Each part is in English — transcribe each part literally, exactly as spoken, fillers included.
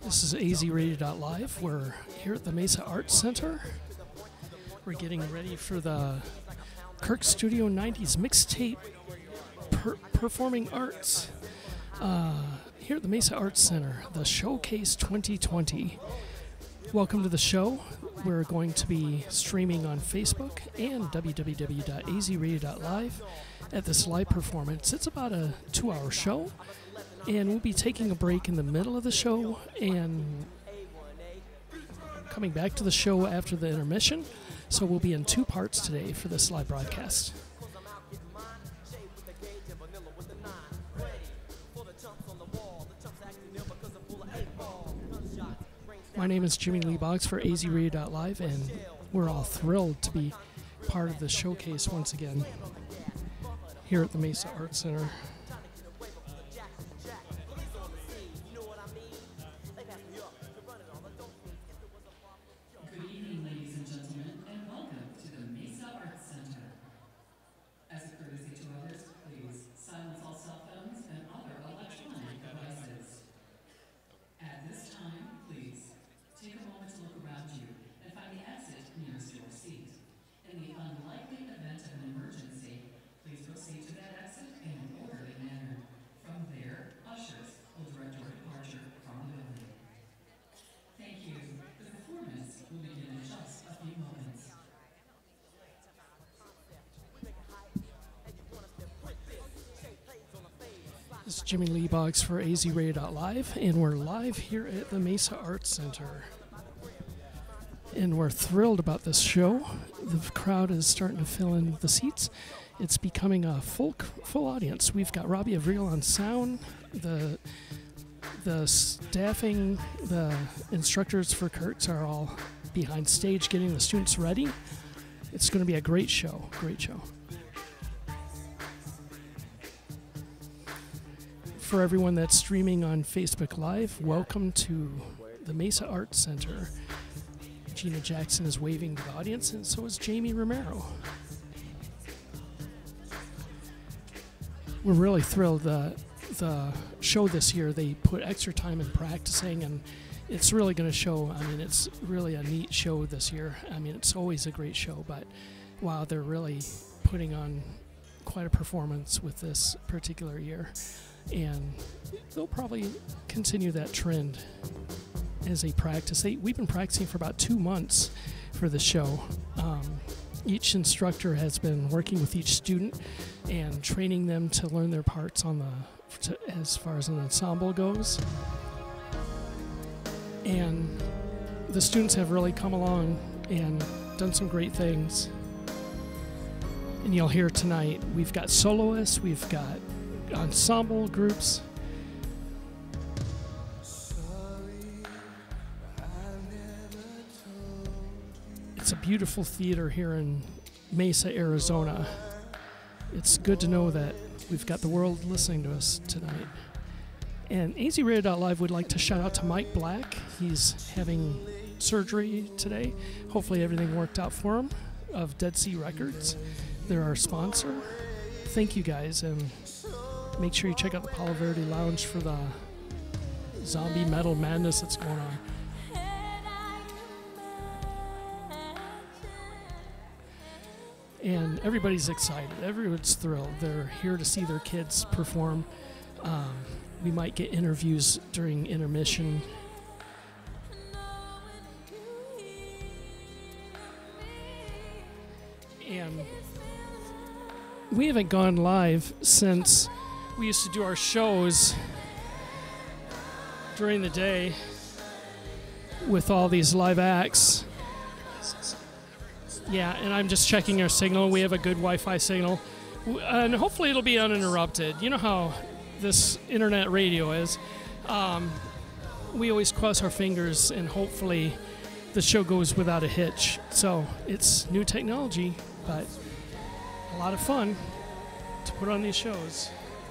This is A Z Radio dot live. We're here at the Mesa Arts Center. We're getting ready for the Kirk Studio nineties mixtape per performing arts uh, here at the Mesa Arts Center, the Showcase twenty twenty. Welcome to the show. We're going to be streaming on Facebook and w w w dot a z radio dot live at this live performance. It's about a two-hour show, and we'll be taking a break in the middle of the show and coming back to the show after the intermission. So we'll be in two parts today for this live broadcast. My name is Jimmy Lee Boggs for A Z Radio dot live, and we're all thrilled to be part of the showcase once again here at the Mesa Arts Center. Good evening, ladies and gentlemen, and welcome to the Mesa Arts Center. As a courtesy to others, please silence all cell phones and other electronic devices. At this time, please take a moment to look around you and find the exit nearest your seat. In the unlikely event of an emergency, please proceed to that exit in an orderly manner. From there, ushers will direct your departure from the building. Thank you. The performance will begin in just a few moments. This is Jimmy Lee Boggs for A Z Radio dot live, and we're live here at the Mesa Arts Center. And we're thrilled about this show. The crowd is starting to fill in the seats. It's becoming a full full audience. We've got Robbie Avril on sound, the the staffing, the instructors for Kurtz are all behind stage getting the students ready. It's going to be a great show, great show. For everyone that's streaming on Facebook Live, welcome to the Mesa Arts Center. Gina Jackson is waving to the audience, and so is Jamie Romero. We're really thrilled. The, the show this year, they put extra time in practicing, and it's really going to show. I mean, it's really a neat show this year. I mean, it's always a great show, but wow, they're really putting on quite a performance with this particular year. And they'll probably continue that trend as they practice. They, we've been practicing for about two months for the show. Um, each instructor has been working with each student and training them to learn their parts on the, to, as far as an ensemble goes. And the students have really come along and done some great things. And you'll hear tonight, we've got soloists, we've got ensemble groups. It's a beautiful theater here in Mesa, Arizona. It's good to know that we've got the world listening to us tonight. And A Z Radio dot live would like to shout out to Mike Black. He's having surgery today. Hopefully everything worked out for him, of Dead Sea Records. They're our sponsor. Thank you guys, and make sure you check out the Palo Verde Lounge for the zombie metal madness that's going on. And everybody's excited. Everyone's thrilled. They're here to see their kids perform. Um, we might get interviews during intermission. And we haven't gone live since we used to do our shows during the day with all these live acts. Yeah, and I'm just checking our signal. We have a good Wi-Fi signal, and hopefully it'll be uninterrupted. You know how this internet radio is. Um, we always cross our fingers, and hopefully the show goes without a hitch. So it's new technology, but a lot of fun to put on these shows.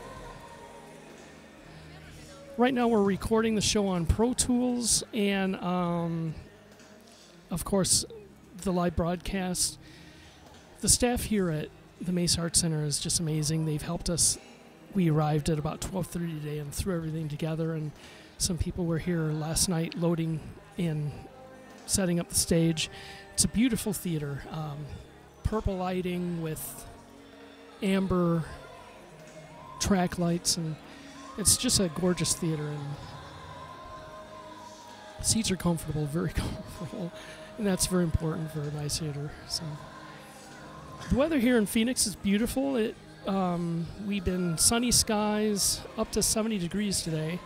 Right now we're recording the show on Pro Tools and, um, of course, the live broadcast. The staff here at the Mesa Arts Center is just amazing. They've helped us. We arrived at about twelve thirty today and threw everything together, and some people were here last night loading in, setting up the stage. It's a beautiful theater. Um, purple lighting with amber track lights, and it's just a gorgeous theater, and seats are comfortable, very comfortable, and that's very important for a nice theater. So the weather here in Phoenix is beautiful. It um, we've been sunny skies, up to seventy degrees today,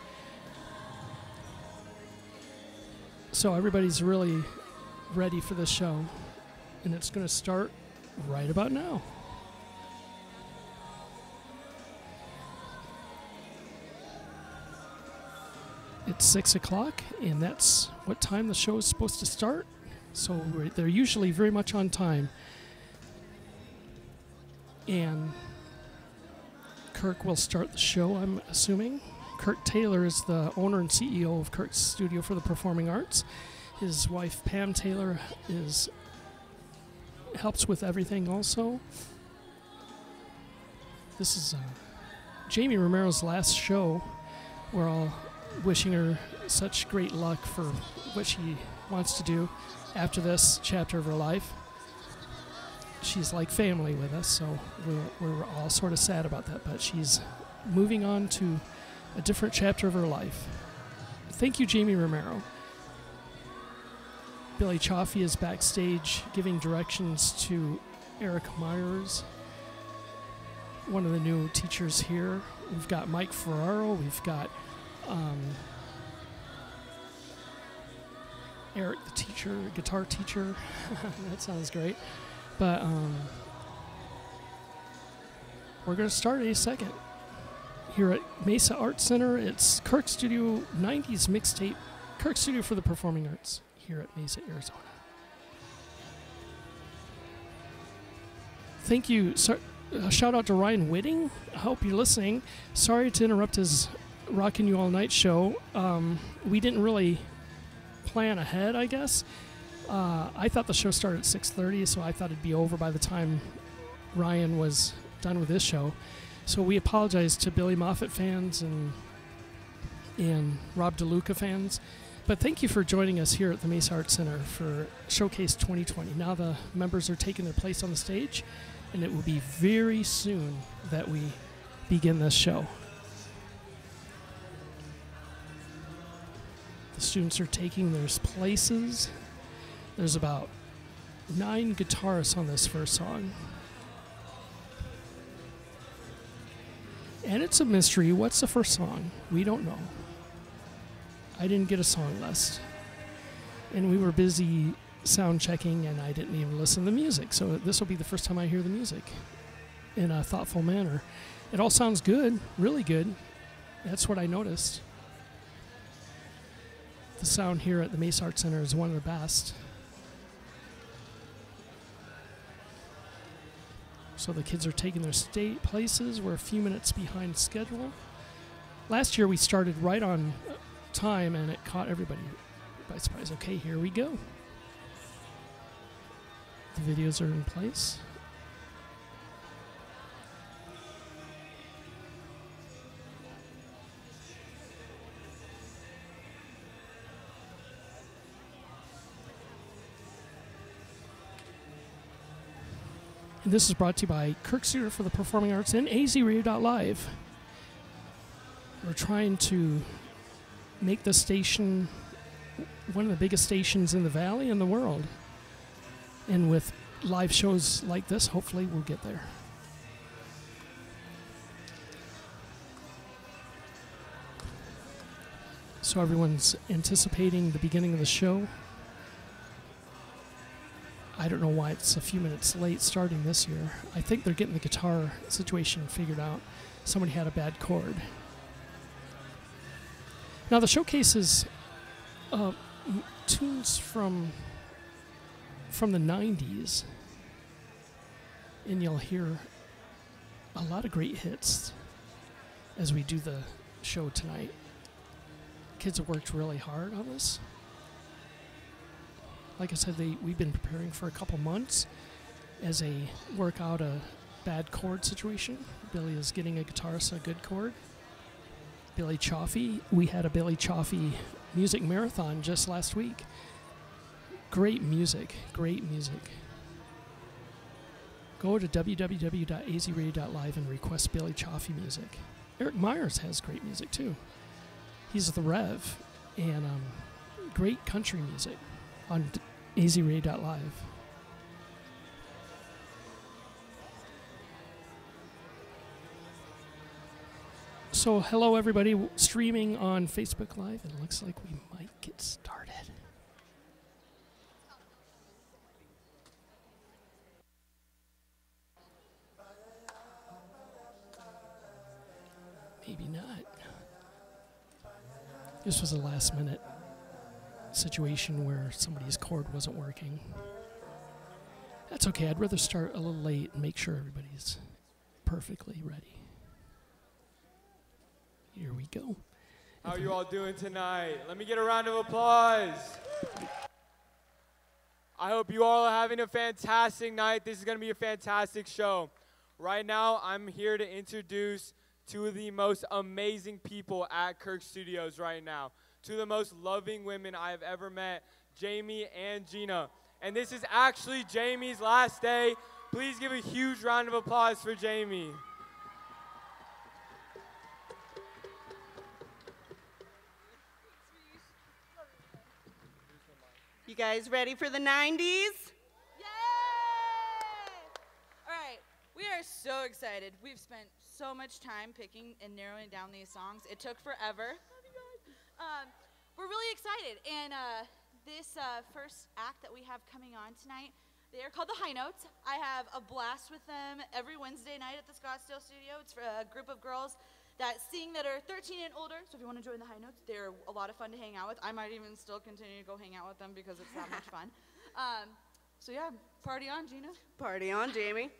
so everybody's really ready for this show, and it's going to start right about now. It's six o'clock, and that's what time the show is supposed to start. So we're, they're usually very much on time. And Kirk will start the show, I'm assuming. Kirk Taylor is the owner and C E O of Kirk's Studio for the Performing Arts. His wife, Pam Taylor, is helps with everything also. This is uh, Jamie Romero's last show. We're all wishing her such great luck for what she wants to do after this chapter of her life. She's like family with us, so we're, we're all sort of sad about that, but she's moving on to a different chapter of her life. Thank you, Jamie Romero. Billy Chaffee is backstage giving directions to Eric Myers, one of the new teachers here. We've got Mike Ferraro, we've got Um, Eric, the teacher, guitar teacher. That sounds great. But um, we're going to start any second. Here at Mesa Art Center, it's Kirk Studio nineties mixtape, Kirk Studio for the Performing Arts here at Mesa, Arizona. Thank you. So, uh, shout out to Ryan Whitting. I hope you're listening. Sorry to interrupt his Rockin' You All Night show. Um, we didn't really plan ahead, I guess. Uh, I thought the show started at six thirty, so I thought it'd be over by the time Ryan was done with this show. So we apologize to Billy Moffat fans and and Rob DeLuca fans. But thank you for joining us here at the Mesa Art Center for Showcase twenty twenty. Now the members are taking their place on the stage, and it will be very soon that we begin this show. The students are taking their places. There's about nine guitarists on this first song. And it's a mystery. What's the first song? We don't know. I didn't get a song list. And we were busy sound checking, and I didn't even listen to the music. So this will be the first time I hear the music in a thoughtful manner. It all sounds good, really good. That's what I noticed. The sound here at the Mesa Art Center is one of the best. So the kids are taking their state places. We're a few minutes behind schedule. Last year we started right on time, and it caught everybody by surprise. Okay, here we go. The videos are in place. And this is brought to you by Kirk Studio for the Performing Arts and A Z Radio dot live. We're trying to make this station one of the biggest stations in the valley and the world. And with live shows like this, hopefully we'll get there. So everyone's anticipating the beginning of the show. I don't know why it's a few minutes late starting this year. I think they're getting the guitar situation figured out. Somebody had a bad chord. Now the showcase is uh, tunes from from the nineties, and you'll hear a lot of great hits as we do the show tonight. Kids have worked really hard on this. Like I said, they, we've been preparing for a couple months as a work out a bad chord situation. Billy is getting a guitarist a good chord. Billy Chaffee. We had a Billy Chaffee music marathon just last week. Great music, great music. Go to w w w dot a z radio dot live and request Billy Chaffee music. Eric Myers has great music too. He's the Rev, and um, great country music on a z radio dot live. So hello everybody w- streaming on Facebook Live. It looks like we might get started. Maybe not. This was a last minute situation where somebody's cord wasn't working. That's okay. I'd rather start a little late and make sure everybody's perfectly ready. Here we go. How are you all doing tonight? Let me get a round of applause. I hope you all are having a fantastic night. This is going to be a fantastic show. Right now, I'm here to introduce two of the most amazing people at Kirk Studios right now. Two of the most loving women I have ever met, Jamie and Gina. And this is actually Jamie's last day. Please give a huge round of applause for Jamie. You guys ready for the nineties? Yay! All right, we are so excited. We've spent so much time picking and narrowing down these songs. It took forever. Um, we're really excited, and uh, this uh, first act that we have coming on tonight, they are called the High Notes. I have a blast with them every Wednesday night at the Scottsdale studio. It's for a group of girls that sing that are thirteen and older, so if you want to join the High Notes, they're a lot of fun to hang out with. I might even still continue to go hang out with them because it's that much fun. Um, so yeah, party on, Gina. Party on, Jamie.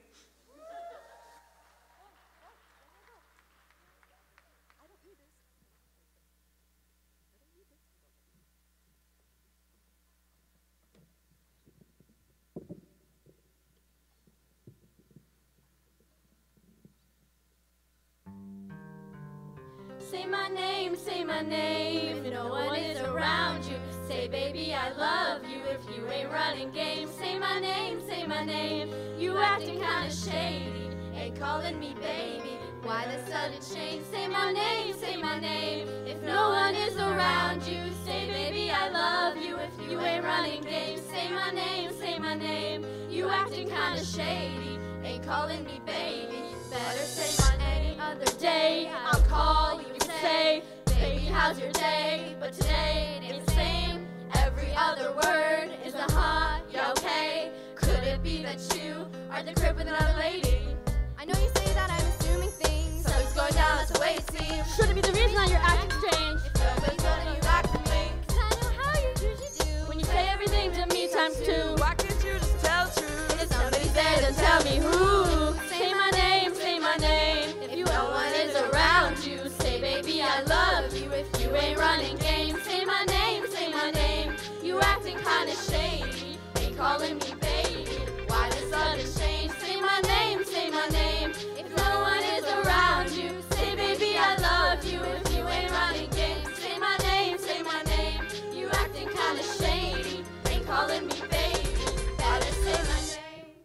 Say my name, say my name, if no one is around you. Say, baby, I love you if you ain't running game. Say my name, say my name, you acting kinda shady. Ain't calling me baby, why the sudden change? Say my name, say my name, if no one is around you. Say, baby, I love you if you ain't running game. Say my name, say my name, you acting kinda shady. Ain't calling me baby, better say my name. Other day, I'll call you. Say, baby, how's your day? But today it ain't the same. Every other word is a huh, you okay? Could it be that you are the crib with another lady? I know you say that I'm assuming things, so it's going down, that's the way it seems. Should it be the reason that you're acting strange? If nobody's gonna you back from me, 'cause I know how you usually do. When you say everything to me times two, why can't you just tell the truth? If somebody's there, then tell me who. Say my name, say my name, if you no one is around you. Say, baby, I love you if you ain't running game. Say my name, say my name, you acting kinda shady. Ain't calling me baby, why the sudden change? Say my name, say my name, if no one is around you. Say, baby, I love you if you ain't running game. Say my name, say my name, you acting kinda shady. Ain't calling me baby, better say my name.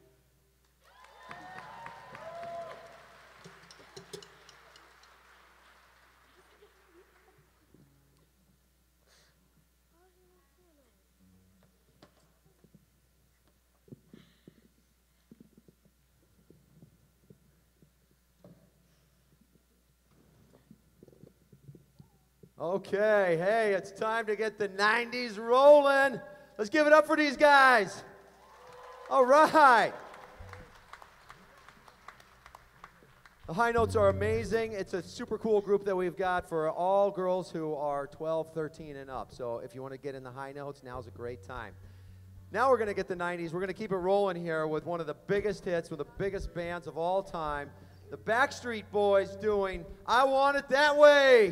Okay, hey, it's time to get the nineties rolling. Let's give it up for these guys. All right. The High Notes are amazing. It's a super cool group that we've got for all girls who are twelve, thirteen, and up. So if you want to get in the High Notes, now's a great time. Now we're going to get the nineties. We're going to keep it rolling here with one of the biggest hits, with the biggest bands of all time. The Backstreet Boys doing I Want It That Way.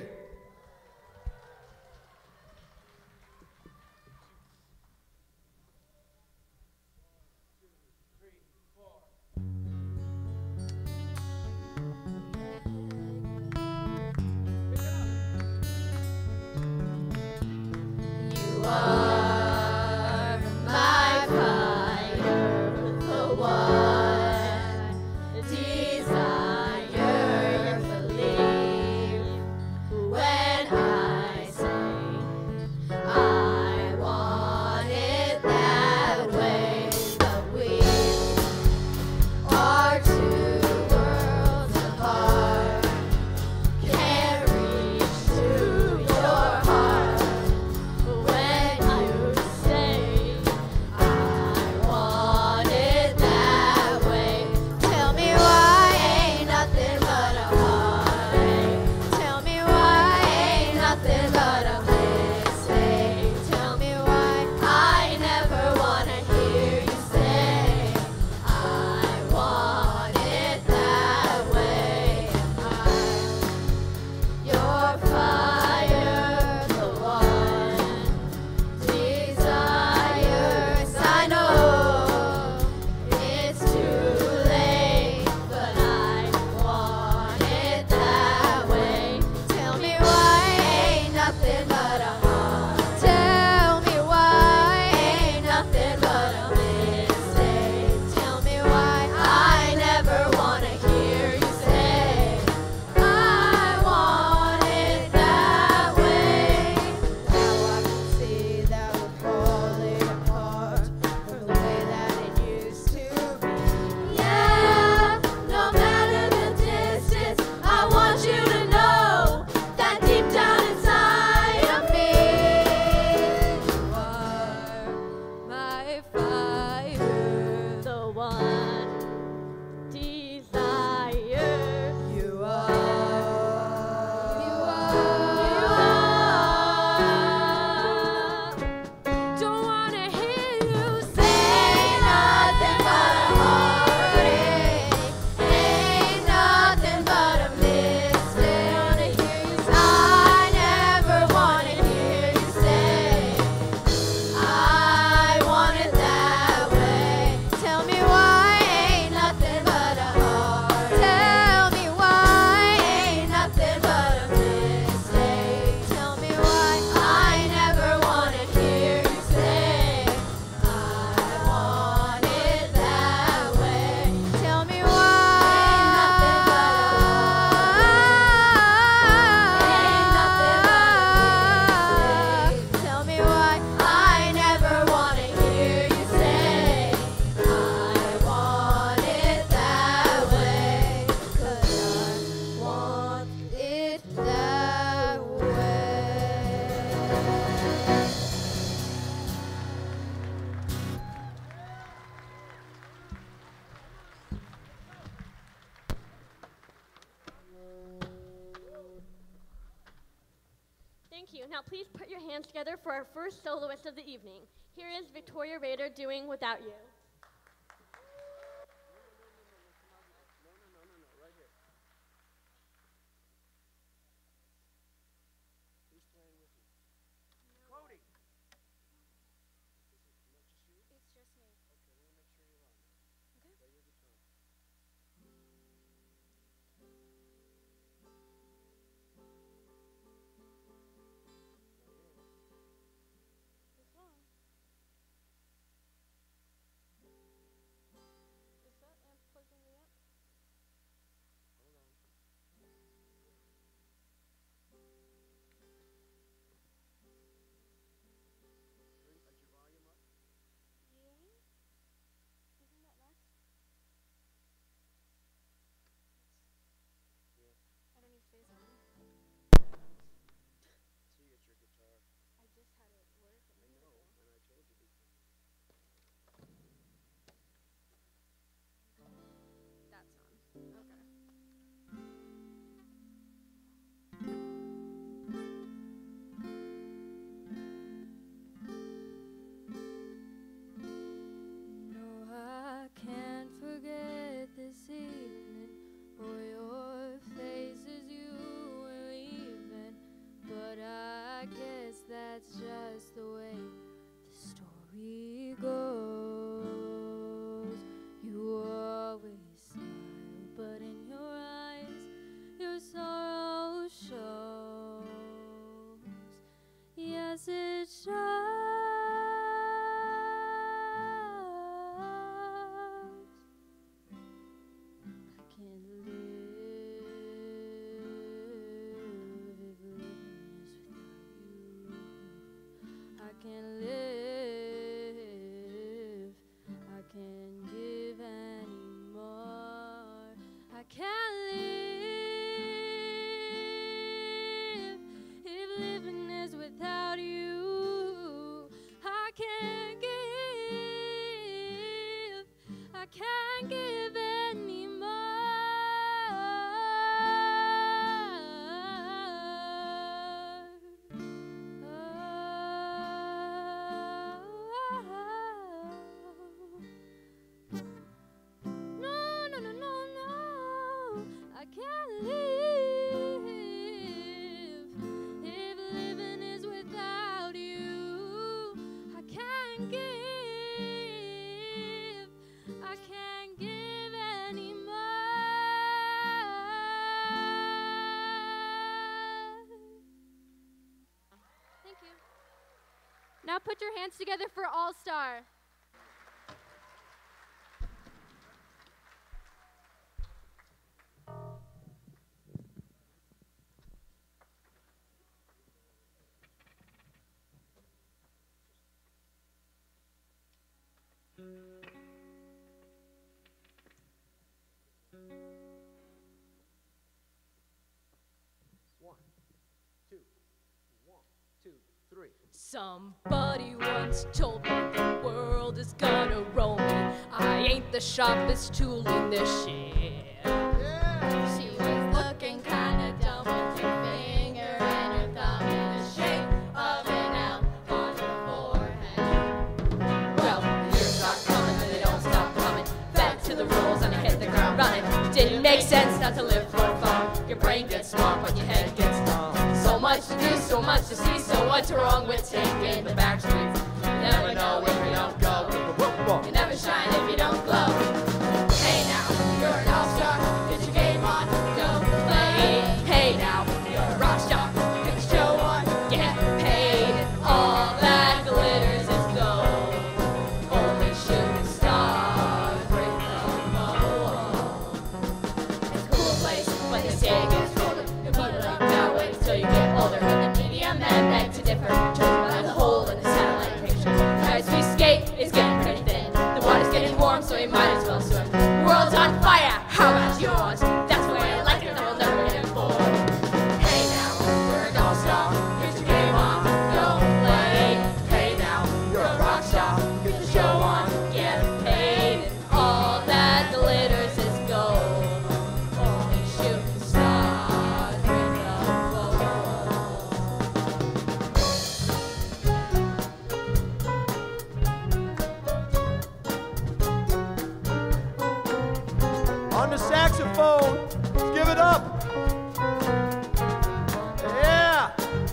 Now please put your hands together for our first soloist of the evening. Here is Victoria Rader doing Without You. That's just the way the story goes. You always smile, but in your eyes, your sorrow shows. Yes, it shows. I can't live if living is without you. I can't live, I can't give anymore. I can't live if living is without you. I can't give, I can't give anymore. I can't live if living is without you. I can't give, I can't give anymore. Thank you. Now put your hands together for All Star. One, two, one, two, three. Somebody once told me the world is gonna roll me. I ain't the sharpest tool in this shit. She was looking kinda dumb with your finger and your thumb in the shape of an L on her forehead. Well, the years start coming and they don't stop coming. Back to the rules and I hit the ground running. Didn't make sense not to live for fun. Your brain gets smart but your head gets dumb. So much to do, so much to see. So what's wrong with taking the back streets? You never know if you don't go. You never shine if you don't glow. Hey now, you're an all-star. Get your game on, go play. Hey now, you're a rock star. Get the show on, get paid. All that glitters is gold. Only shooting stars break the mold. It's a cool place, but they say it gets colder. You'll be like that, wait until you get older. And the media men beg to differ. Judged by the hole in the satellite picture. As we skate, it's getting pretty thin. The water's getting warm, so we might as well swim. The world's on fire, how about yours? That's the way I like it, and we'll never get bored. Hey now, you're an all-star. Get your game on, go play. Hey now, you're a rock star. Get the show on, get paid. All that glitters is gold. Only shooting stars bring the gold. On the saxophone, let's give it up. Yeah.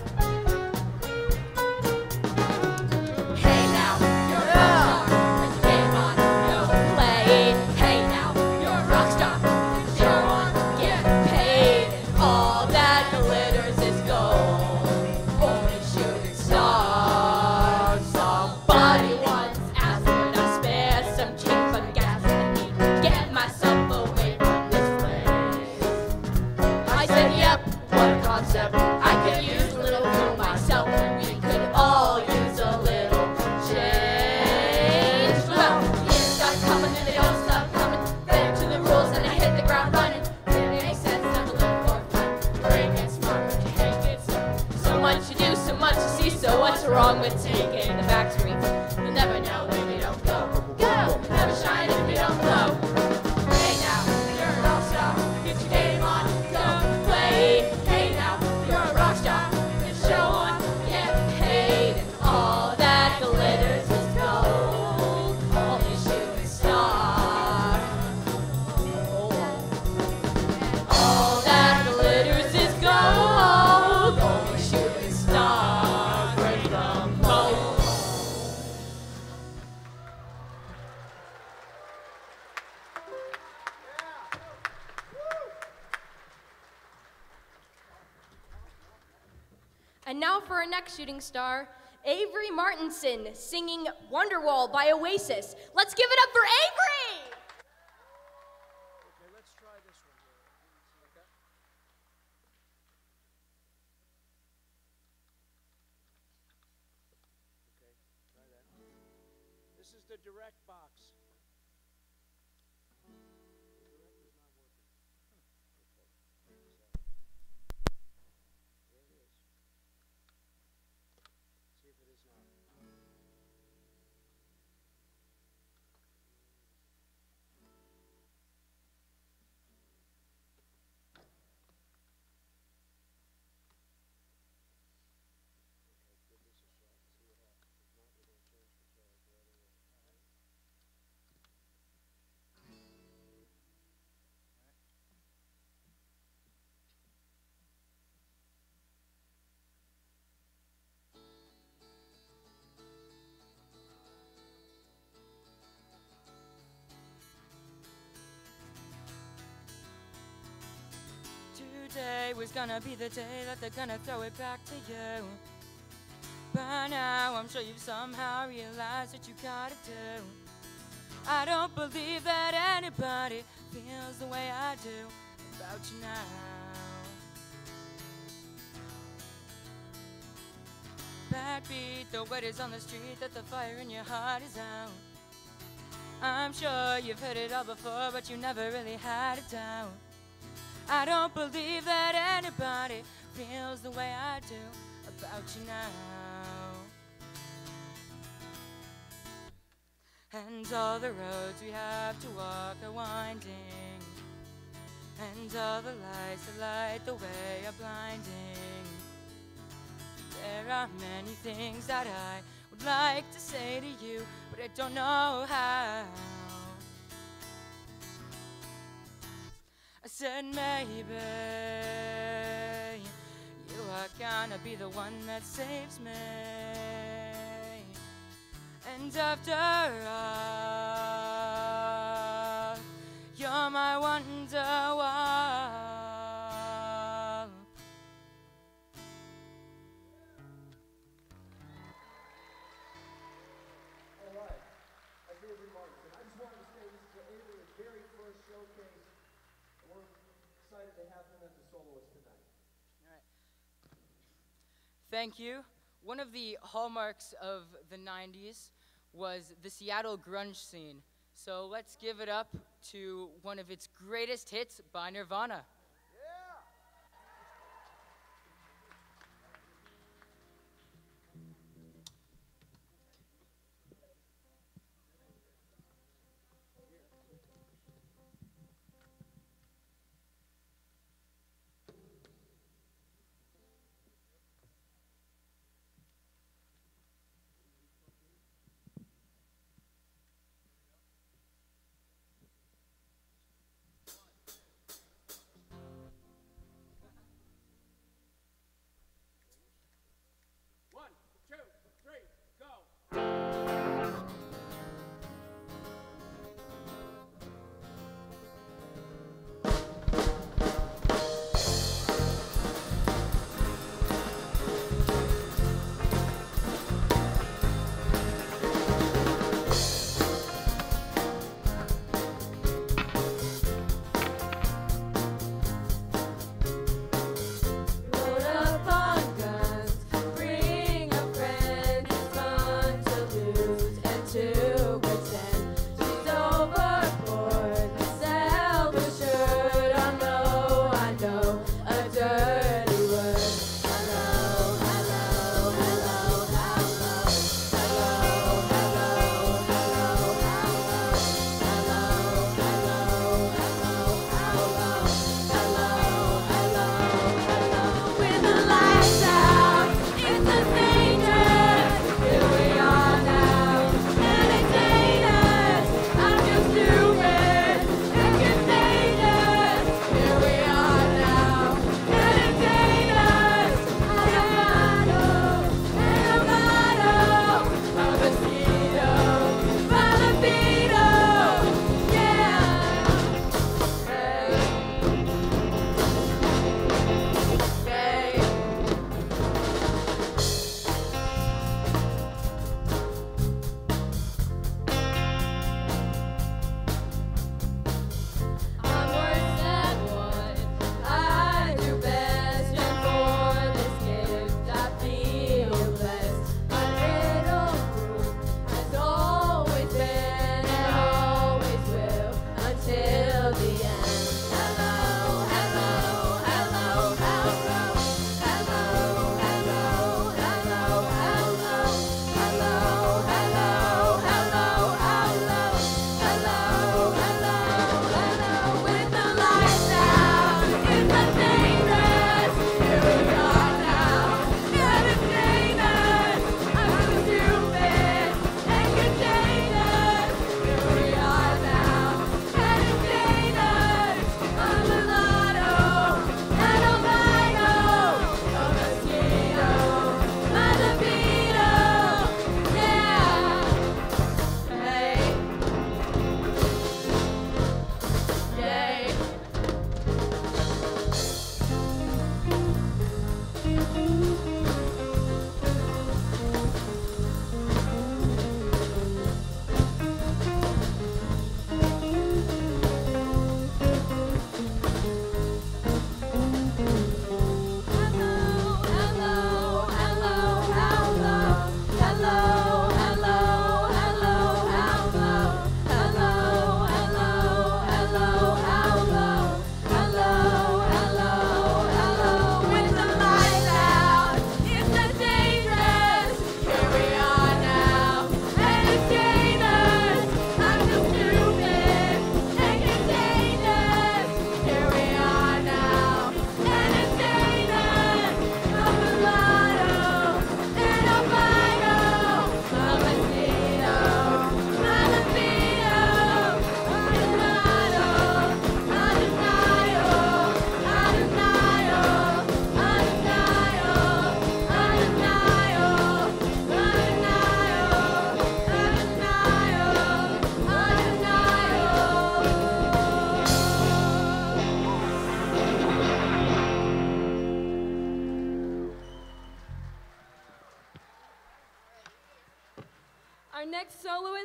Hey now, you're a rock star, and you game on, no play. Hey now, you're a rock star, and you want to get paid. And all that glitters is gold, only shooting stars. Somebody once asked would I spare some cheap on gas and need to get myself away from this place. I said, yep, what a concept. I could use a little fuel myself, and we could all use a little change. Well, years start coming and they don't stop coming. Back to the rules and I hit the ground running. It makes sense not to live for fun. Brain gets smart, but you can't get so. So much to do, so much to see. So what's wrong with taking the back streets? You'll never know if you don't go. Go, you'll never shine if you don't glow. Hey now, you're a rock star. Get your game on, go play. Hey now, you're a rock star. Get show on, get paid. And all that glitters is gold. Only shooting star. All that glitters is gold. Only shooting star. Break the mold. And now for our next shooting star, Avery Martinson, singing Wonderwall by Oasis. Let's give it up for Avery! Okay, let's try this one here. Okay. Okay, try that. This is the direct box. The direct is not working. Okay. There it is. See if it is now. Okay, give this a shot. See what happens. If not, we're going to change the charge right away. All right. Today was gonna be the day that they're gonna throw it back to you. By now, I'm sure you've somehow realized what you gotta do. I don't believe that anybody feels the way I do about you now. Backbeat, the word is on the street that the fire in your heart is out. I'm sure you've heard it all before, but you never really had a doubt. I don't believe that anybody feels the way I do about you now. And all the roads we have to walk are winding, and all the lights that light the way are blinding. There are many things that I would like to say to you, but I don't know how. I said maybe you are gonna be the one that saves me. And after all, you're my wonderwall. All right. That's Avery Martinson. I just wanted to say this is Avery's very first showcase. And we're excited to have him as a soloist tonight. All right. Thank you. One of the hallmarks of the nineties was the Seattle grunge scene. So let's give it up to one of its greatest hits by Nirvana.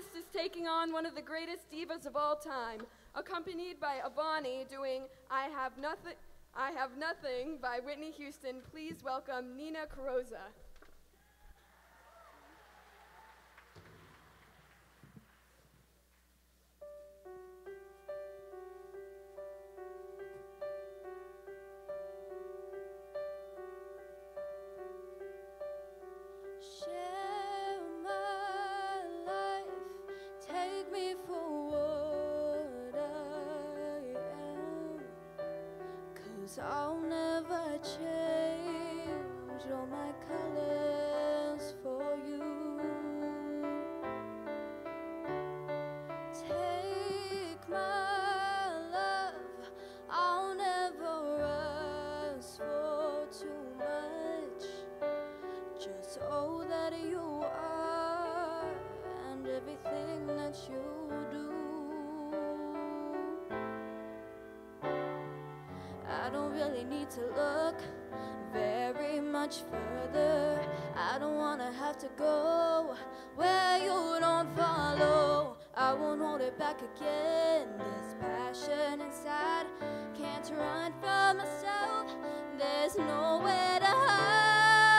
artist is taking on one of the greatest divas of all time, accompanied by Avani doing I Have Nothing, I Have Nothing by Whitney Houston. Please welcome Nina Carozza. Share my life, take me for what I am, 'cause I'll never change all my colors for you. Take my love, I'll never ask for too much. Just all that you are and everything that you do. I don't really need to look very much further. I don't wanna have to go where you don't follow. I won't hold it back again. This passion inside can't run from myself. There's nowhere to hide.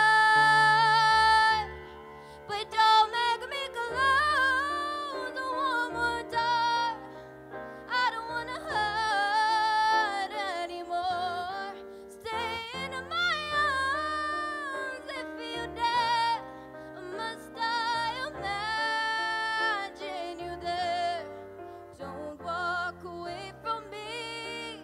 But don't make me close one more time. I don't wanna hurt anymore. Stay in my arms if you dare. Must I imagine you there? Don't walk away from me.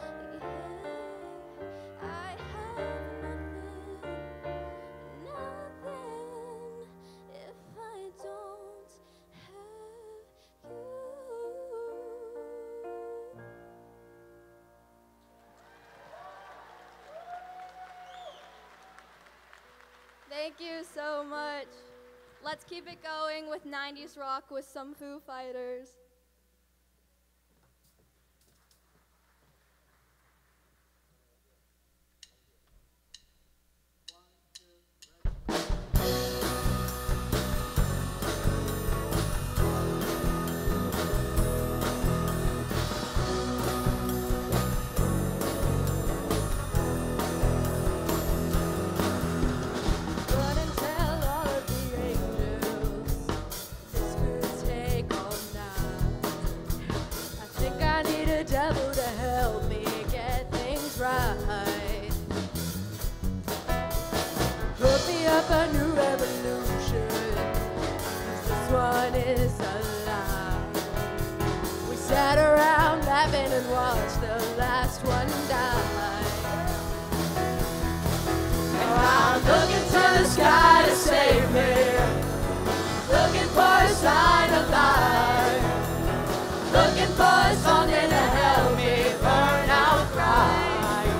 Yeah, I have nothing, nothing if I don't have you. Thank you so much. Let's keep it going with nineties rock with some Foo Fighters. Run and tell all of the angels this could take all night. I think I need a devil to help me get things right. Hook me up a new revolution, 'cause this one is alive. We sat around laughing and watched the last one die. I'm looking to the sky to save me, looking for a sign of life, looking for something to help me burn out right.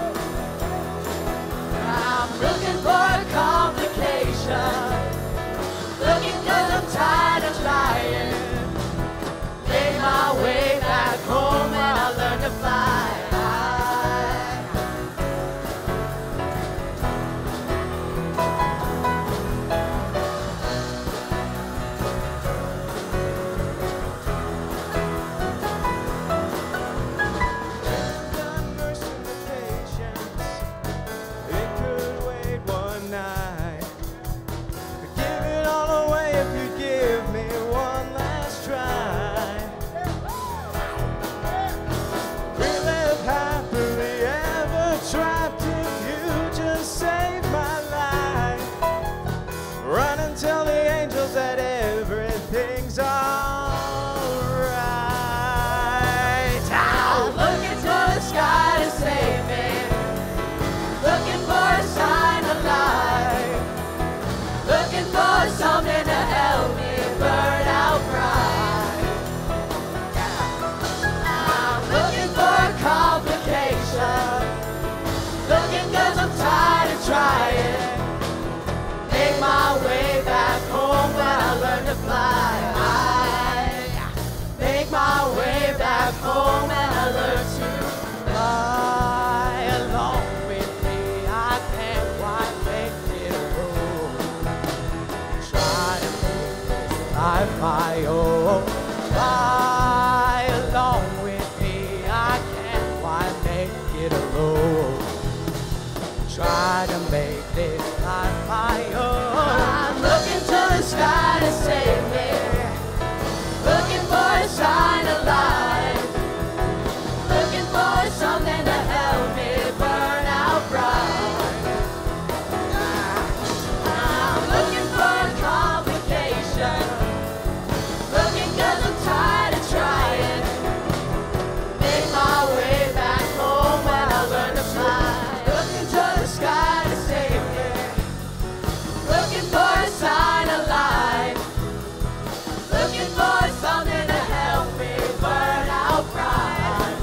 I'm looking for a complication, looking 'cause I'm tired of trying. Made my way back home when I learned to fly. go. Fly along with me, I can't quite make it alone. Try to make this life my own. I'm looking to the sky to save me, looking for a sign of life, looking for something to help me burn out bright. I'm looking for a complication, looking 'cause I'm tired of trying. Make my way back home when I learn to fly. Looking to the sky to save me, looking for a sign of life, looking for something to help me burn out pride.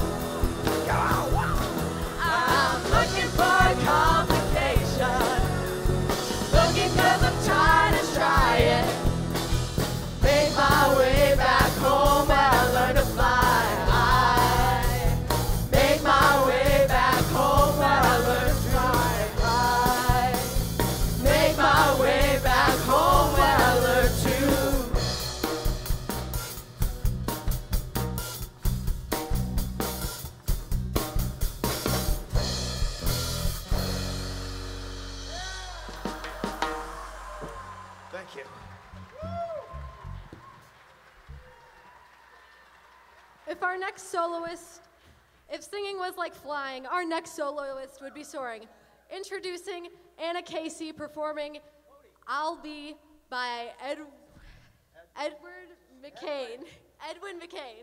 I'm looking for a complication, looking 'cause I'm tired of trying. Make my way back home when I learn to fly. I make my way back home when I learn to fly. I make my way back home when I learn to. Thank you. If our next soloist, if singing was like flying, our next soloist would be soaring. Introducing Anna Casey performing I'll Be by Ed, Edward McCain. Edwin McCain.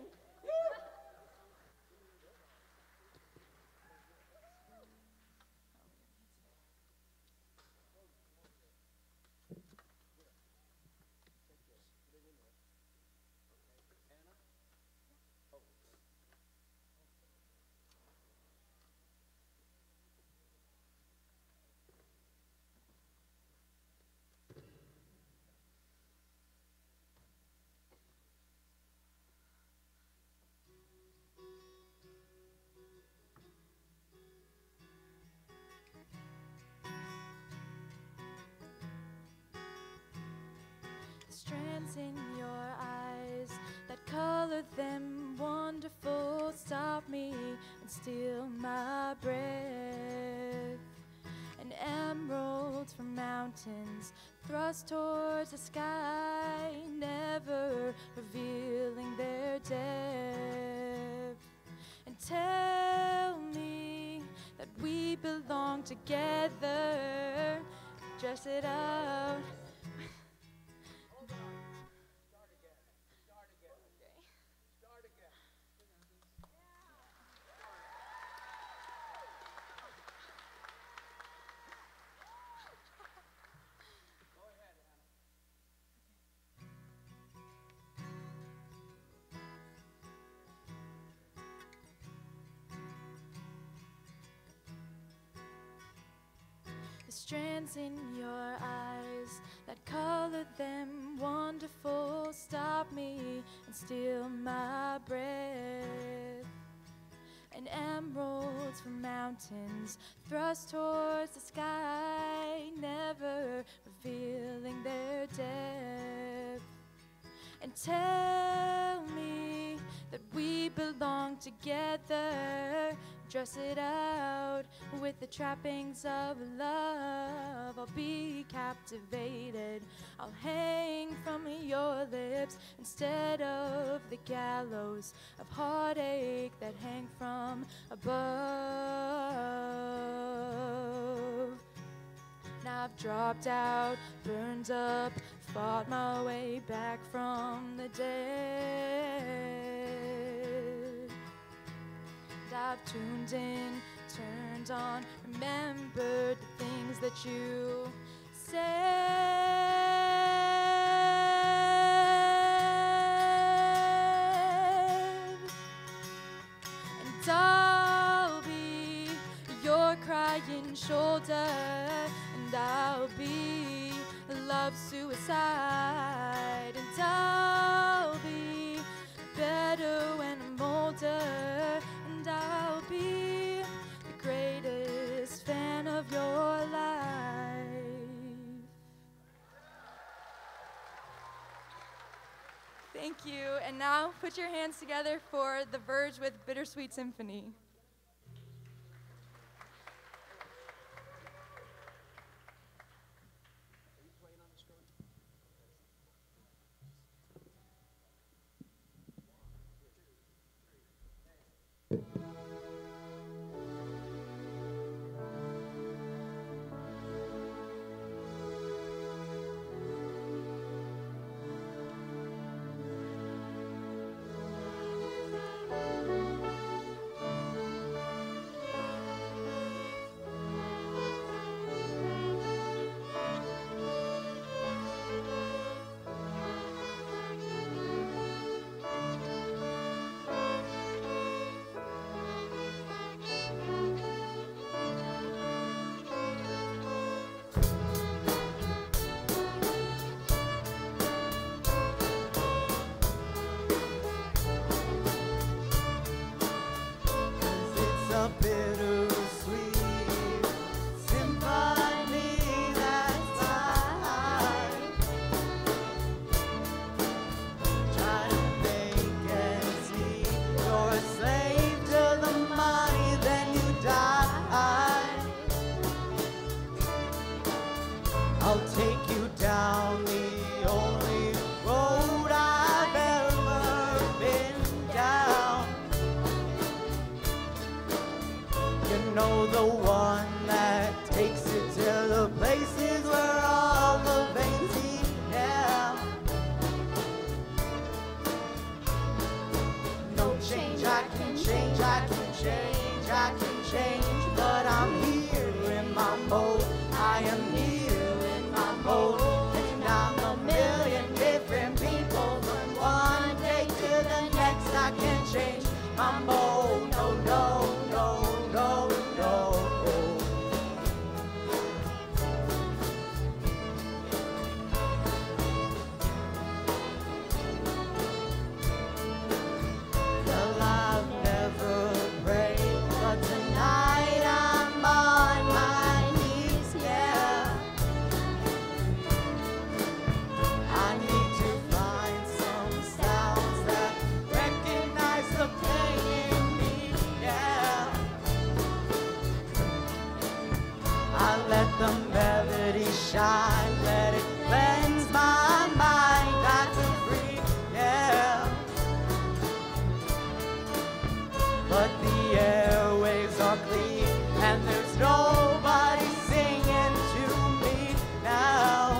Strands in your eyes that color them wonderful stop me and steal my breath. And emeralds from mountains thrust towards the sky, never revealing their depth. And tell me that we belong together. Dress it out. The strands in your eyes that color them wonderful stop me and steal my breath. And emeralds from mountains thrust towards the sky, never revealing their depth. And tell me that we belong together. Dress it out with the trappings of love. I'll be captivated. I'll hang from your lips instead of the gallows of heartache that hang from above. Now I've dropped out, burned up, fought my way back from the dead. I've tuned in, turned on, remembered the things that you said. And I'll be your crying shoulder, and I'll be love suicide, and I'll be better when I'm older. I'll be the greatest fan of your life. Thank Thank you. And now put your hands together for The Verge with Bittersweet Symphony. I'll take you down the only road I've ever been down. You know, the one that takes you to the places where all the veins meet down. No change, I can change, I can change, I can change, but I'm here in my mode. I am here in my mode, and I'm a million different people. From one day to the next, I can't change my mode. No, no, no, no, no. Well, I've never prayed, but tonight I'm on my knees, yeah. I need to find some sounds that recognize the pain in me, yeah. I let the melody shine, let it cleanse my mind, got to free, yeah. But the airwaves are clean, and there's nobody singing to me now.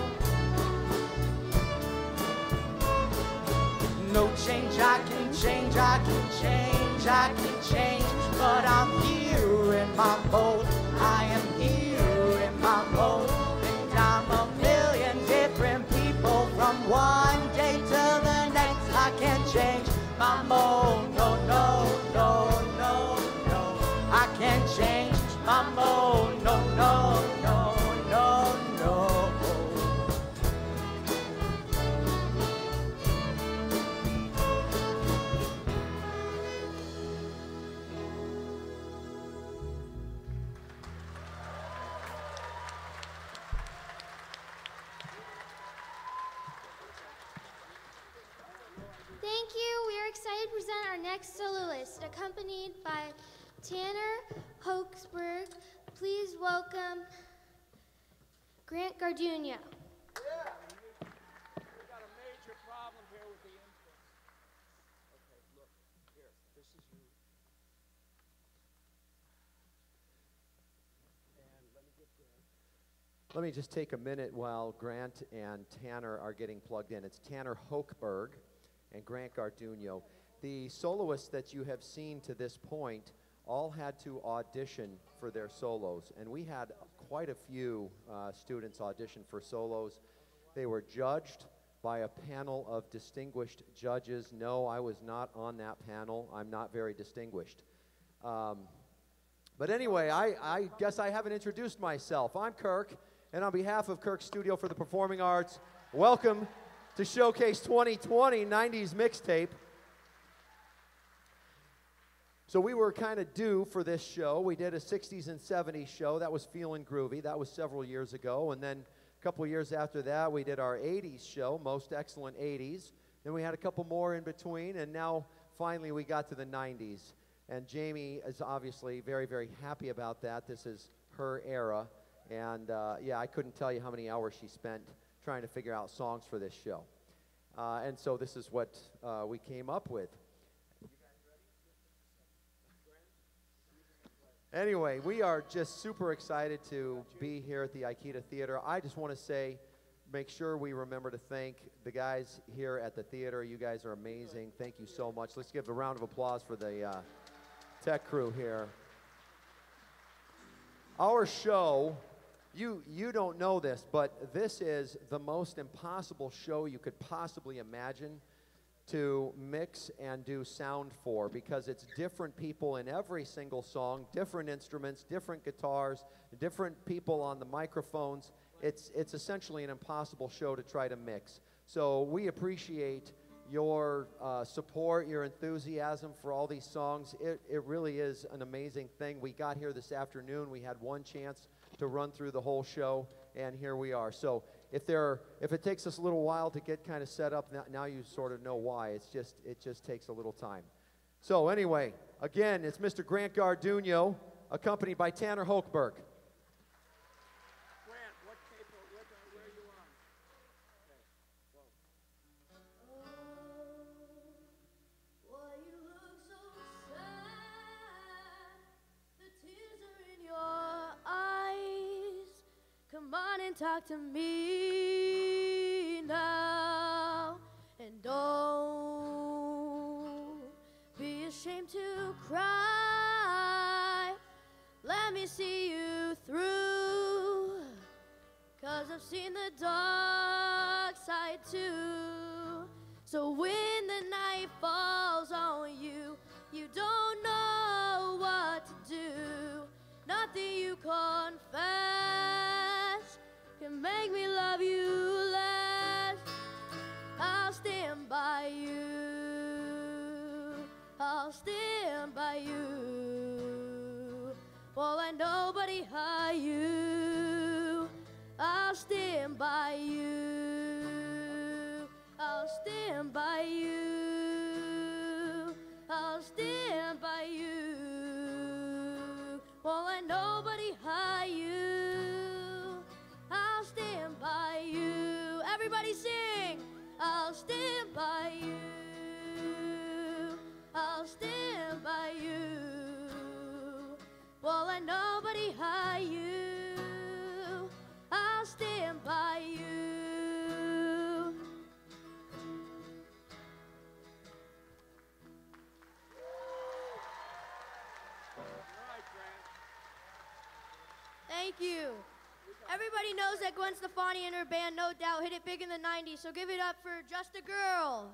No change, I can change, I can change, I can change, but I'm here in my mode. I am here in my mode, and I'm a million different people. From one day to the next, I can't change my mode. No, no, no, no, no. I can't change my mode. No, no, no, no, no. Thank you. We are excited to present our next soloist, accompanied by Tanner Hoaxberg. Please welcome Grant Garduno. Yeah. We've got a major problem here with the inputs. Okay, look, here, this is you. And let me get Grant. Let me just take a minute while Grant and Tanner are getting plugged in. It's Tanner Hochberg and Grant Garduno. The soloists that you have seen to this point all had to audition for their solos, and we had quite a few uh, students audition for solos. They were judged by a panel of distinguished judges. No, I was not on that panel. I'm not very distinguished. Um, but anyway, I, I guess I haven't introduced myself. I'm Kirk, and on behalf of Kirk Studio for the Performing Arts, welcome to Showcase twenty twenty nineties Mixtape. So we were kind of due for this show. We did a sixties and seventies show. That was Feelin' Groovy. That was several years ago. And then a couple years after that, we did our eighties show, Most Excellent eighties. then we had a couple more in between, and now finally we got to the nineties. And Jamie is obviously very, very happy about that. This is her era. And uh, yeah, I couldn't tell you how many hours she spent trying to figure out songs for this show. Uh, and so this is what uh, we came up with. Anyway, we are just super excited to be here at the Aikida Theater. I just want to say, make sure we remember to thank the guys here at the theater. You guys are amazing. Thank you so much. Let's give a round of applause for the uh, tech crew here. Our show, you, you don't know this, but this is the most impossible show you could possibly imagine to mix and do sound for, because it's different people in every single song, different instruments, different guitars, different people on the microphones. It's, it's essentially an impossible show to try to mix. So we appreciate your uh, support, your enthusiasm for all these songs. It, it really is an amazing thing. We got here this afternoon. We had one chance to run through the whole show, and here we are. So if there, if it takes us a little while to get kind of set up, now, now you sort of know why. It's just, it just takes a little time. So anyway, again, it's Mister Grant Garduno, accompanied by Tanner Hochberg. Grant, what paper, what, uh, where are you on? Okay, go. Why you look so sad? The tears are in your eyes. Come on and talk to me now. And don't be ashamed to cry. Let me see you through. Cause I've seen the dark side too. So when the night falls on you, you don't know what to do. Nothing you confess can make me love you less. I'll stand by you. I'll stand by you. Won't let nobody hide you. I'll stand by you. I'll stand by you. I'll stand by you. Won't let nobody hide you. I'll stand by you. Everybody sing. I'll stand by you. I'll stand by you. Won't let nobody hide you. I'll stand by you. Thank you. Everybody knows that Gwen Stefani and her band, no doubt, hit it big in the nineties, so give it up for Just a Girl.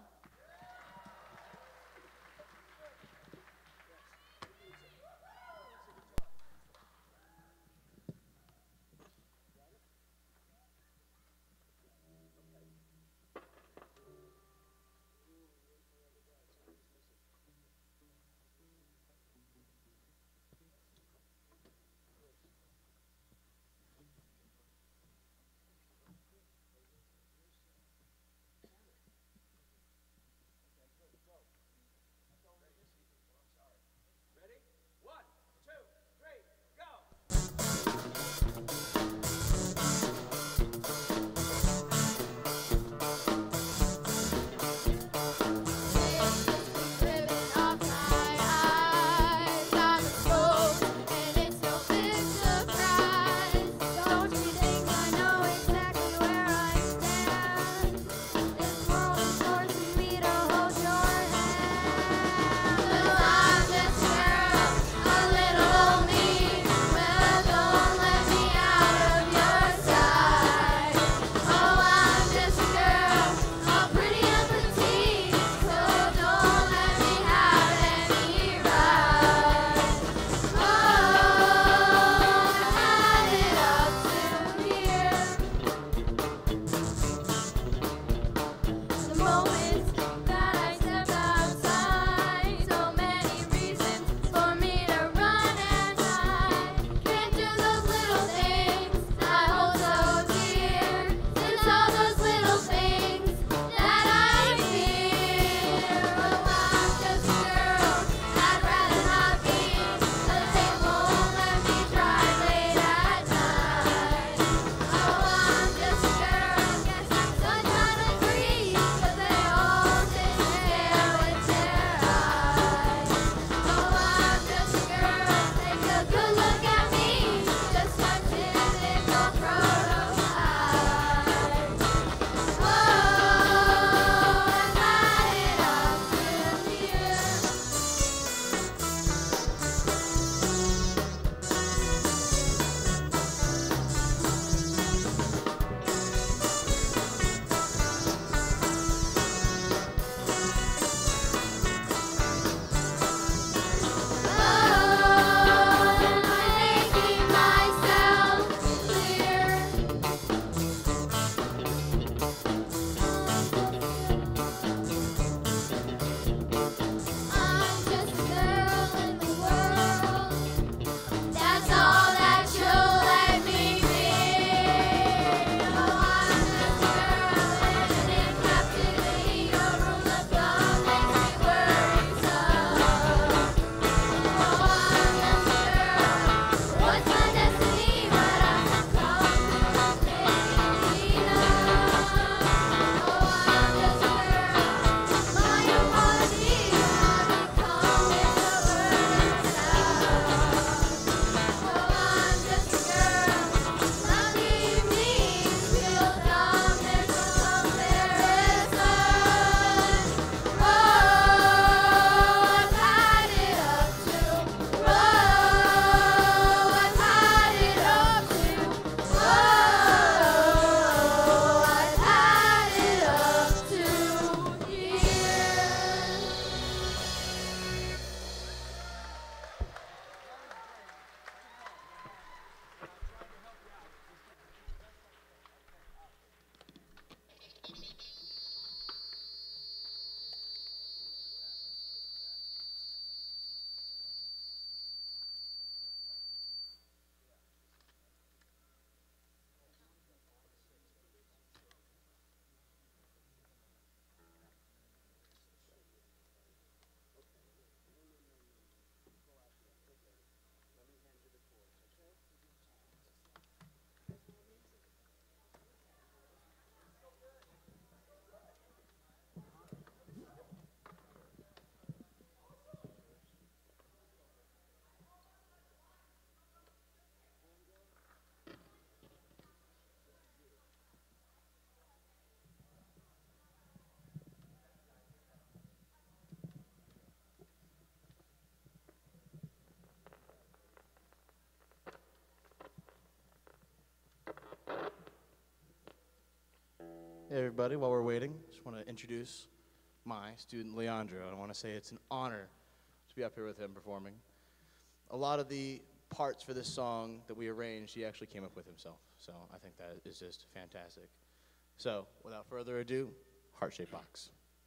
Hey everybody, while we're waiting, just want to introduce my student Leandro. I want to say it's an honor to be up here with him performing. A lot of the parts for this song that we arranged, he actually came up with himself. So I think that is just fantastic. So without further ado, Heart-Shaped Box.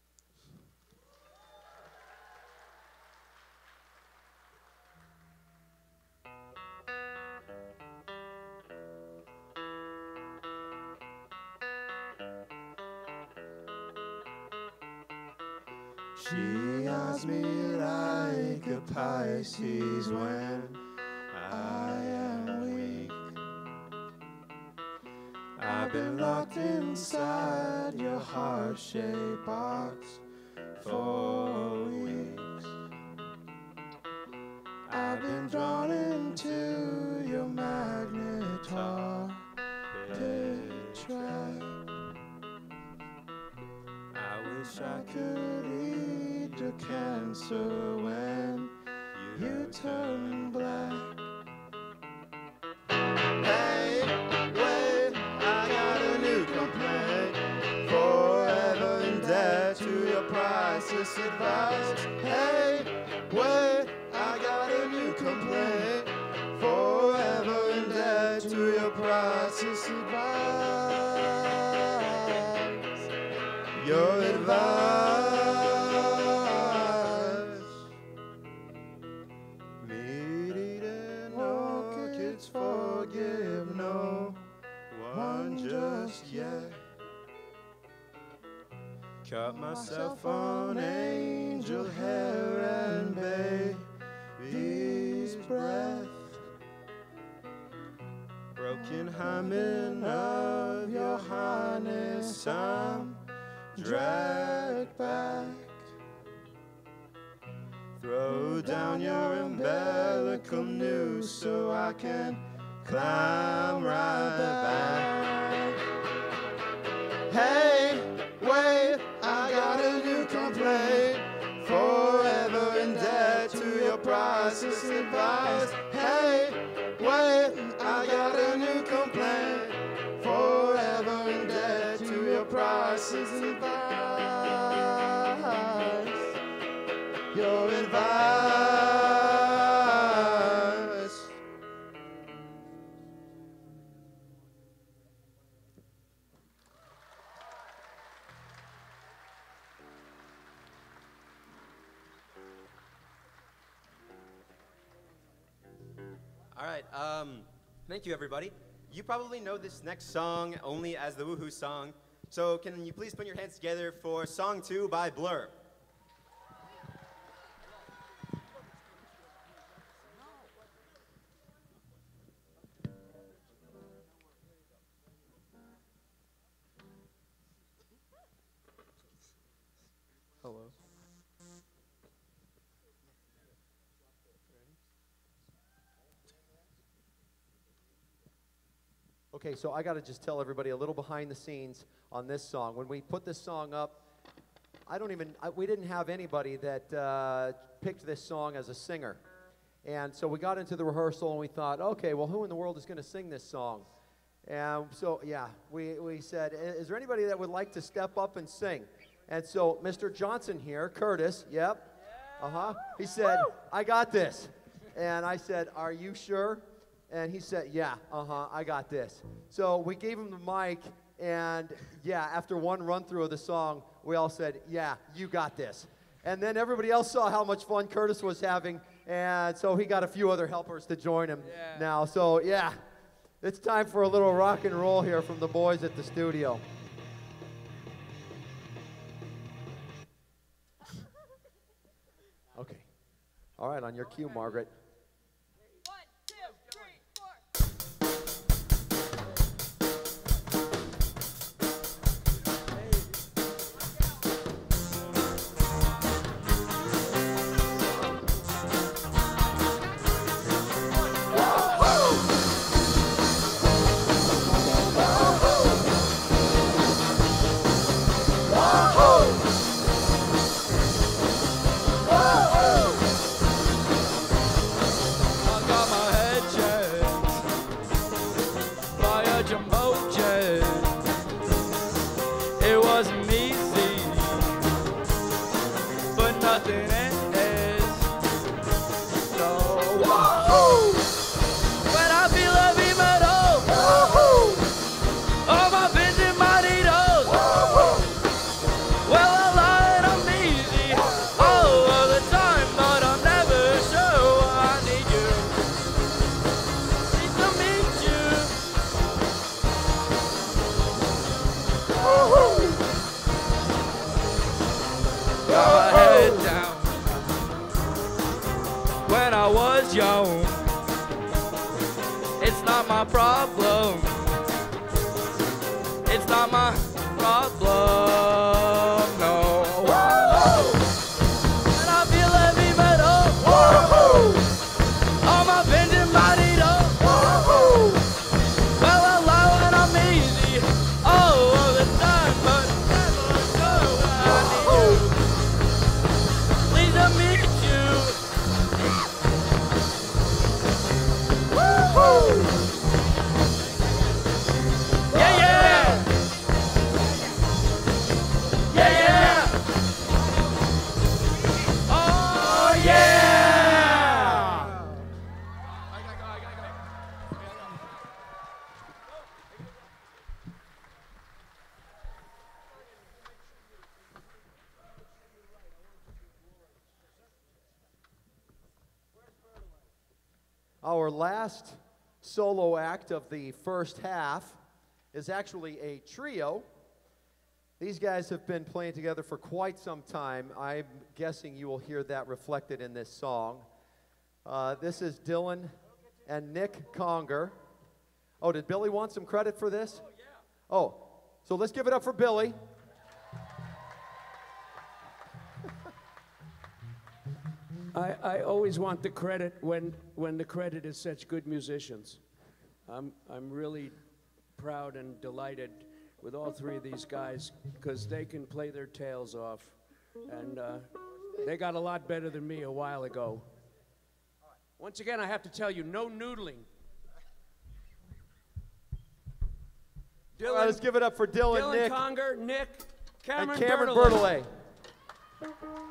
She eyes me like a Pisces when I am weak. I've been locked inside your heart-shaped box for weeks. I've been drawn into your magnetar track. I wish I could eat the cancer when you turn black. Hey, wait, I got a new complaint. Forever in debt to your priceless advice. Hey, wait, I got a new complaint. Forever in debt to your priceless advice. Your advice. Meat-eating orchids forgive no one just yet. Cut myself on angel hair and baby's breath. Broken hymen of your harness, I'm dragged back. Throw down your umbilical noose so I can climb right back. Hey, wait, I got a new complaint. Forever in debt to your priceless advice. Hey, wait, I got a new complaint. Forever in debt to your priceless advice. Your advice. All right, um, thank you everybody. You probably know this next song only as the Woohoo song, so can you please put your hands together for Song two by Blur. Hello. Okay, so I got to just tell everybody a little behind the scenes on this song. When we put this song up, I don't even, I, we didn't have anybody that uh, picked this song as a singer. And so we got into the rehearsal and we thought, okay, well, who in the world is going to sing this song? And so, yeah, we, we said, is there anybody that would like to step up and sing? And so Mister Johnson here, Curtis, yep, uh-huh, he said, I got this. And I said, are you sure? And he said, yeah, uh-huh, I got this. So we gave him the mic, and yeah, after one run-through of the song, we all said, yeah, you got this. And then everybody else saw how much fun Curtis was having, and so he got a few other helpers to join him yeah. now. So yeah, it's time for a little rock and roll here from the boys at the studio. Okay. All right, on your cue, Margaret. it is. So, whoa! When I feel heavy metal, all my vision mighty knows. Well, I lie and I'm easy all of the time, but I'm never sure I need you. Need to meet you. Got my head down when I was young. It's not my problem. It's not my problem, no. Whoa! And I feel heavy metal. Whoa! All my vengeance bodied up. Whoa! Well, I lie when I'm easy all of the time, but never sure when I need you. Please let me meet you. Woo-hoo! Yeah, yeah! Yeah, yeah! Oh, yeah! Our last solo act of the first half is actually a trio. These guys have been playing together for quite some time. I'm guessing you will hear that reflected in this song. Uh, this is Dylan and Nick Conger. Oh, did Billy want some credit for this? Oh, yeah. Oh, so let's give it up for Billy. I, I always want the credit when, when the credit is such good musicians. I'm, I'm really proud and delighted with all three of these guys because they can play their tails off. And uh, they got a lot better than me a while ago. Once again, I have to tell you, no noodling. Dylan, All right, let's give it up for Dylan, Dylan Nick, Conger, Nick, Cameron, and Cameron Bertollet. Bertollet.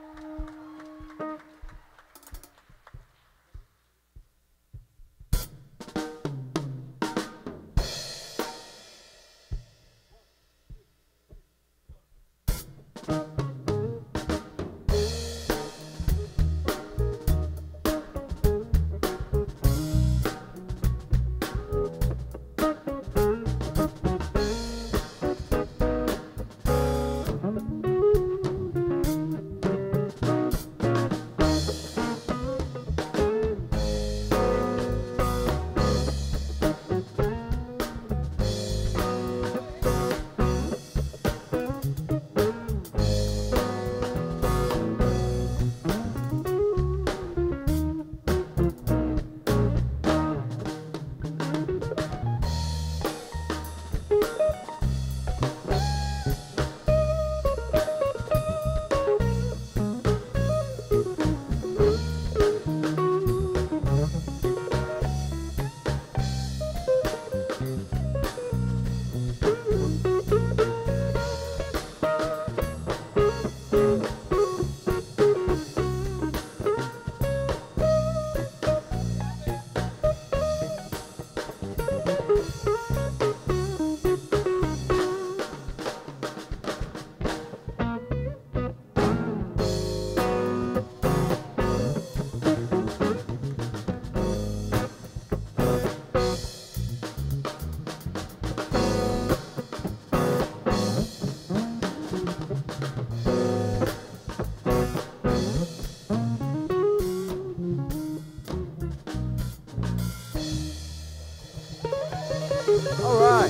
All right.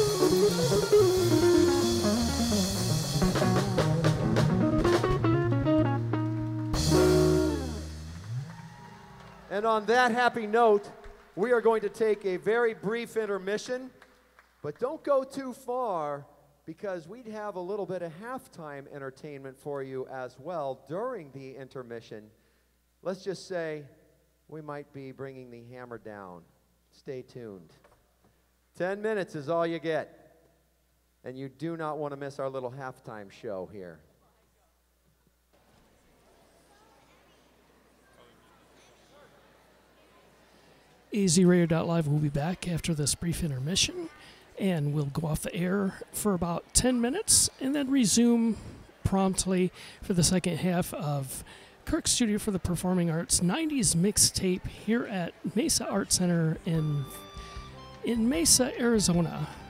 And on that happy note, we are going to take a very brief intermission, but don't go too far because we'd have a little bit of halftime entertainment for you as well during the intermission. Let's just say we might be bringing the hammer down. Stay tuned. Ten minutes is all you get. And you do not want to miss our little halftime show here. A Z Radio dot live will be back after this brief intermission, and we'll go off the air for about ten minutes and then resume promptly for the second half of Kirk Studio for the Performing Arts nineties mixtape here at Mesa Art Center in, in Mesa, Arizona.